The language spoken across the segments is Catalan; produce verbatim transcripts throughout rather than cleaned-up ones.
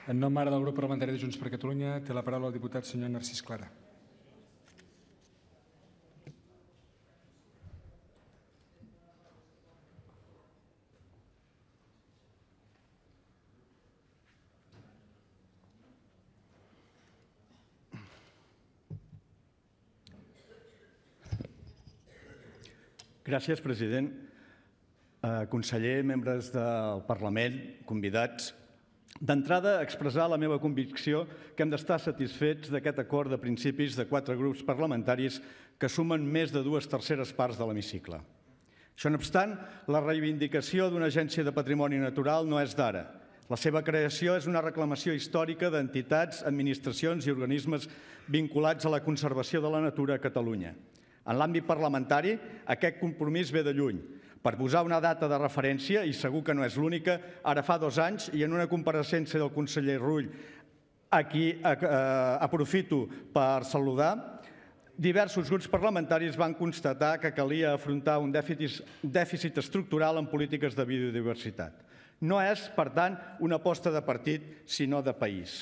En nom ara del grup parlamentari de Junts per Catalunya, té la paraula el diputat senyor Narcís Clara. Gràcies, president. Conseller, membres del Parlament, convidats. D'entrada, expressar la meva convicció que hem d'estar satisfets d'aquest acord de principis de quatre grups parlamentaris que sumen més de dues terceres parts de l'hemicicle. Això no obstant, la reivindicació d'una agència de patrimoni natural no és d'ara. La seva creació és una reclamació històrica d'entitats, administracions i organismes vinculats a la conservació de la natura a Catalunya. En l'àmbit parlamentari, aquest compromís ve de lluny. Per posar una data de referència, i segur que no és l'única, ara fa dos anys, i en una compareixença del conseller Rull, a qui aprofito per saludar, diversos grups parlamentaris van constatar que calia afrontar un dèficit estructural en polítiques de biodiversitat. No és, per tant, una aposta de partit, sinó de país.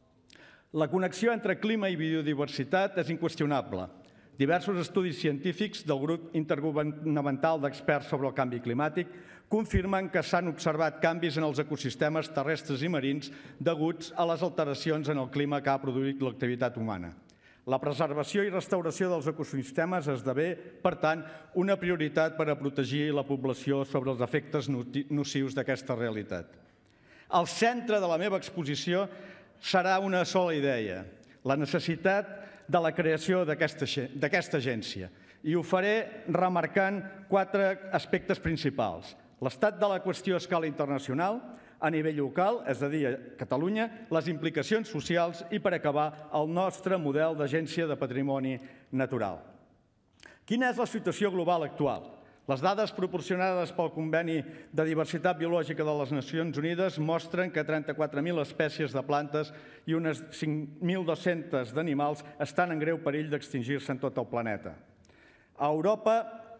La connexió entre clima i biodiversitat és inqüestionable. Diversos estudis científics del grup intergovernamental d'experts sobre el canvi climàtic confirmen que s'han observat canvis en els ecosistemes terrestres i marins deguts a les alteracions en el clima que ha produït l'activitat humana. La preservació i restauració dels ecosistemes esdevé, per tant, una prioritat per a protegir la població sobre els efectes nocius d'aquesta realitat. El centre de la meva exposició serà una sola idea, la necessitat de la creació d'aquesta agència. I ho faré remarcant quatre aspectes principals. L'estat de la qüestió a escala internacional, a nivell local, és a dir, a Catalunya, les implicacions socials i, per acabar, el nostre model d'agència de patrimoni natural. Quina és la situació global actual? Les dades proporcionades pel Conveni de Diversitat Biològica de les Nacions Unides mostren que trenta-quatre mil espècies de plantes i unes cinc mil dos-centes d'animals estan en greu perill d'extingir-se en tot el planeta. A Europa,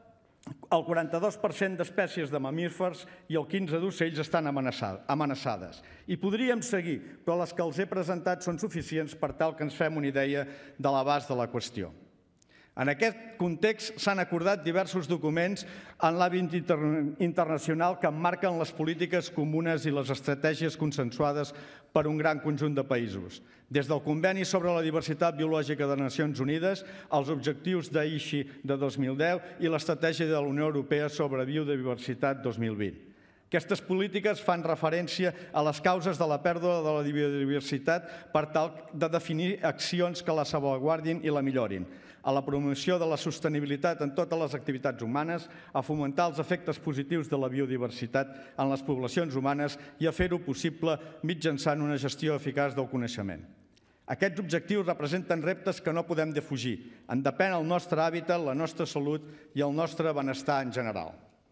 el quaranta-dos per cent d'espècies de mamífers i el quinze per cent d'ocells estan amenaçades. I podríem seguir, però les que els he presentat són suficients per tal que ens fem una idea de l'abast de la qüestió. En aquest context s'han acordat diversos documents en l'àmbit internacional que emmarquen les polítiques comunes i les estratègies consensuades per un gran conjunt de països. Des del Conveni sobre la Diversitat Biològica de Nacions Unides, els objectius d'Aichi de dos mil deu i l'estratègia de la Unió Europea sobre biodiversitat dos mil vint. Aquestes polítiques fan referència a les causes de la pèrdua de la biodiversitat per tal de definir accions que la salvaguardin i la millorin, a la promoció de la sostenibilitat en totes les activitats humanes, a fomentar els efectes positius de la biodiversitat en les poblacions humanes i a fer-ho possible mitjançant una gestió eficaç del coneixement. Aquests objectius representen reptes que no podem defugir. En depèn el nostre hàbitat, la nostra salut i el nostre benestar en general.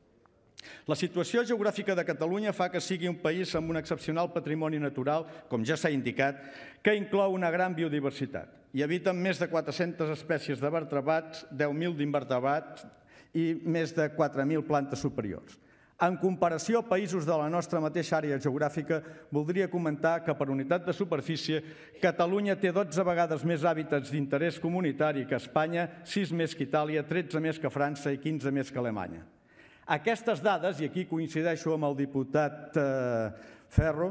La situació geogràfica de Catalunya fa que sigui un país amb un excepcional patrimoni natural, com ja s'ha indicat, que inclou una gran biodiversitat. Hi habiten més de quatre-centes espècies de vertebrats, deu mil d'invertebrats i més de quatre mil plantes superiors. En comparació a països de la nostra mateixa àrea geogràfica, voldria comentar que per unitat de superfície, Catalunya té dotze vegades més hàbitats d'interès comunitari que Espanya, sis més que Itàlia, tretze més que França i quinze més que Alemanya. Aquestes dades, i aquí coincideixo amb el diputat Ferro,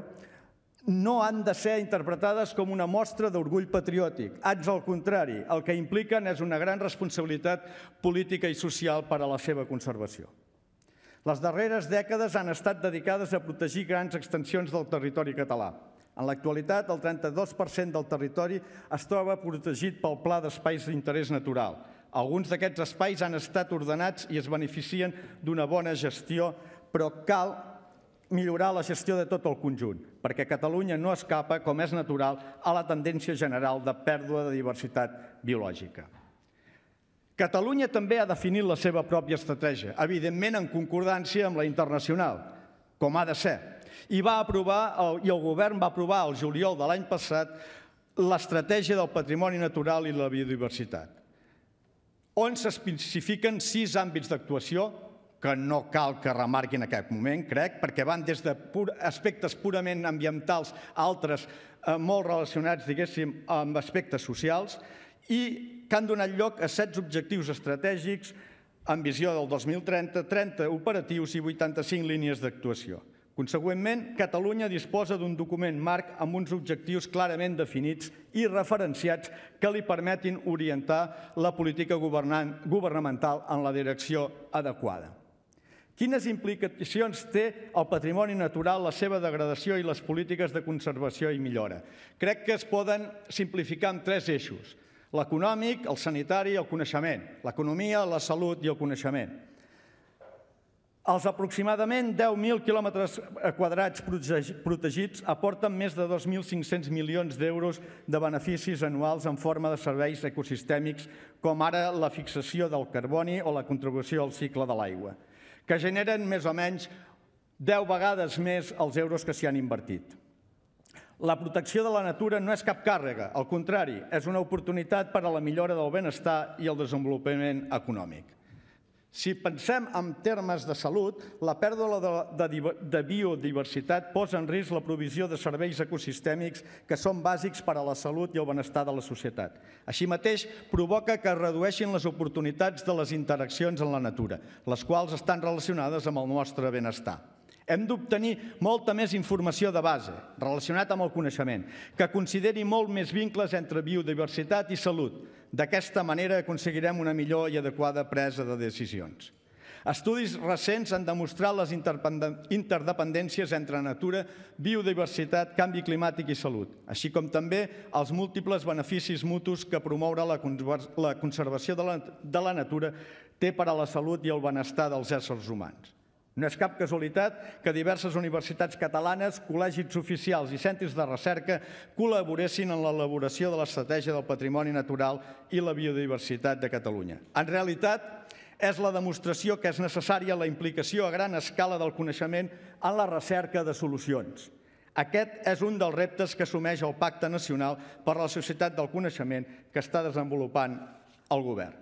no han de ser interpretades com una mostra d'orgull patriòtic. Ans al contrari, el que impliquen és una gran responsabilitat política i social per a la seva conservació. Les darreres dècades han estat dedicades a protegir grans extensions del territori català. En l'actualitat, el trenta-dos per cent del territori es troba protegit pel Pla d'Espais d'Interès Natural. Alguns d'aquests espais han estat ordenats i es beneficien d'una bona gestió, però cal millorar la gestió de tot el conjunt, perquè Catalunya no escapa, com és natural, a la tendència general de pèrdua de diversitat biològica. Catalunya també ha definit la seva pròpia estratègia, evidentment en concordància amb la internacional, com ha de ser, i va aprovar, i el govern va aprovar el juliol de l'any passat l'estratègia del patrimoni natural i la biodiversitat, on s'especifiquen sis àmbits d'actuació que no cal que remarqui en aquest moment, crec, perquè van des d'aspectes purament ambientals a altres molt relacionats, diguéssim, amb aspectes socials, i que han donat lloc a setze objectius estratègics amb visió del dos mil trenta, trenta operatius i vuitanta-cinc línies d'actuació. Consegüentment, Catalunya disposa d'un document marc amb uns objectius clarament definits i referenciats que li permetin orientar la política governamental en la direcció adequada. Quines implicacions té el patrimoni natural, la seva degradació i les polítiques de conservació i millora? Crec que es poden simplificar en tres eixos: l'econòmic, el sanitari i el coneixement, l'economia, la salut i el coneixement. Els aproximadament deu mil quilòmetres quadrats protegits aporten més de dos mil cinc-cents milions d'euros de beneficis anuals en forma de serveis ecosistèmics, com ara la fixació del carboni o la contribució al cicle de l'aigua, que generen més o menys deu vegades més els euros que s'hi han invertit. La protecció de la natura no és cap càrrega, al contrari, és una oportunitat per a la millora del benestar i el desenvolupament econòmic. Si pensem en termes de salut, la pèrdua de biodiversitat posa en risc la provisió de serveis ecosistèmics que són bàsics per a la salut i el benestar de la societat. Així mateix, provoca que es redueixin les oportunitats de les interaccions en la natura, les quals estan relacionades amb el nostre benestar. Hem d'obtenir molta més informació de base, relacionat amb el coneixement, que consideri molt més vincles entre biodiversitat i salut. D'aquesta manera aconseguirem una millor i adequada presa de decisions. Estudis recents han demostrat les interdependències entre natura, biodiversitat, canvi climàtic i salut, així com també els múltiples beneficis mutus que promoure la conservació de la natura té per a la salut i el benestar dels éssers humans. No és cap casualitat que diverses universitats catalanes, col·legis oficials i centres de recerca col·laboressin en l'elaboració de l'estratègia del patrimoni natural i la biodiversitat de Catalunya. En realitat, és la demostració que és necessària la implicació a gran escala del coneixement en la recerca de solucions. Aquest és un dels reptes que assumeix el Pacte Nacional per a la Societat del Coneixement que està desenvolupant el govern.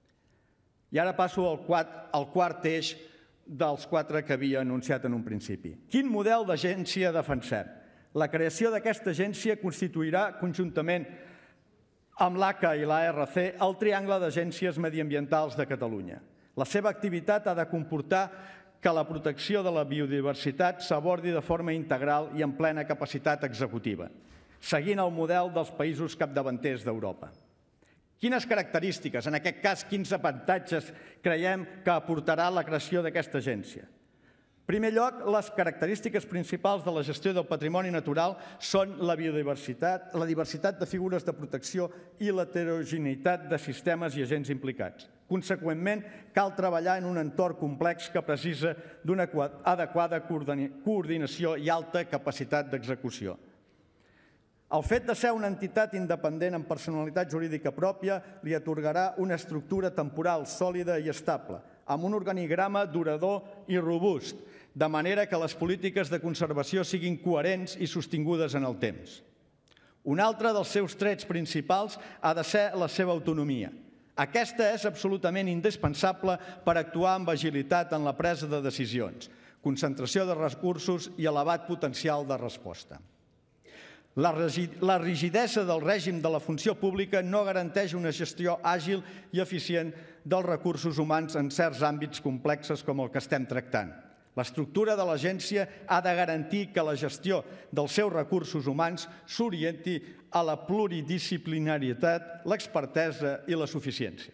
I ara passo al quart eix dels quatre que havia anunciat en un principi. Quin model d'agència defensem? La creació d'aquesta agència constituirà, conjuntament amb l'A C A i l'A R C, el triangle d'agències mediambientals de Catalunya. La seva activitat ha de comportar que la protecció de la biodiversitat s'abordi de forma integral i amb plena capacitat executiva, seguint el model dels països capdavanters d'Europa. Quines característiques, en aquest cas, quins avantatges creiem que aportarà la creació d'aquesta agència? En primer lloc, les característiques principals de la gestió del patrimoni natural són la biodiversitat, la diversitat de figures de protecció i l'heterogeneïtat de sistemes i agents implicats. Conseqüentment, cal treballar en un entorn complex que precisa d'una adequada coordinació i alta capacitat d'execució. El fet de ser una entitat independent amb personalitat jurídica pròpia li atorgarà una estructura temporal sòlida i estable, amb un organigrama durador i robust, de manera que les polítiques de conservació siguin coherents i sostingudes en el temps. Un altre dels seus trets principals ha de ser la seva autonomia. Aquesta és absolutament indispensable per actuar amb agilitat en la presa de decisions, concentració de recursos i elevat potencial de resposta. La rigidesa del règim de la funció pública no garanteix una gestió àgil i eficient dels recursos humans en certs àmbits complexos com el que estem tractant. L'estructura de l'agència ha de garantir que la gestió dels seus recursos humans s'orienti a la pluridisciplinarietat, l'expertesa i la suficiència.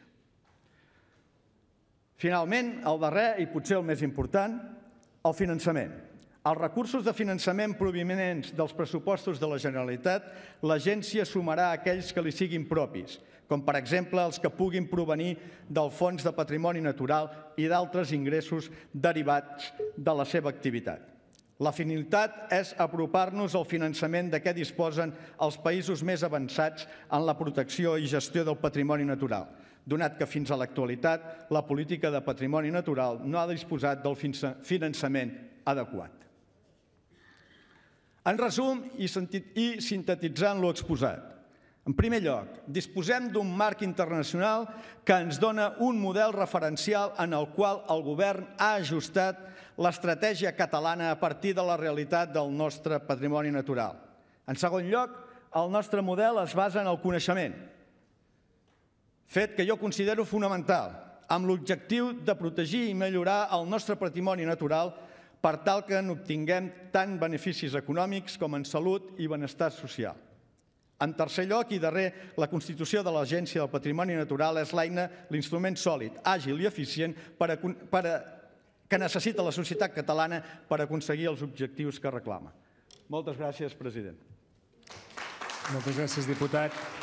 Finalment, el darrer, i potser el més important, el finançament. Els recursos de finançament provinents dels pressupostos de la Generalitat, l'agència sumarà aquells que li siguin propis, com per exemple els que puguin provenir del Fons de Patrimoni Natural i d'altres ingressos derivats de la seva activitat. La finalitat és apropar-nos al finançament de què disposen els països més avançats en la protecció i gestió del patrimoni natural, donat que fins a l'actualitat la política de patrimoni natural no ha disposat del finançament adequat. En resum i sintetitzant lo exposat, En primer lloc, disposem d'un marc internacional que ens dona un model referencial en el qual el govern ha ajustat l'estratègia catalana a partir de la realitat del nostre patrimoni natural. En segon lloc, el nostre model es basa en el coneixement, fet que jo considero fonamental, amb l'objectiu de protegir i millorar el nostre patrimoni natural per tal que n'obtinguem tant beneficis econòmics com en salut i benestar social. En tercer lloc i darrer, la constitució de l'Agència del Patrimoni Natural és l'eina, l'instrument sòlid, àgil i eficient que necessita la societat catalana per aconseguir els objectius que reclama. Moltes gràcies, president. Moltes gràcies, diputat.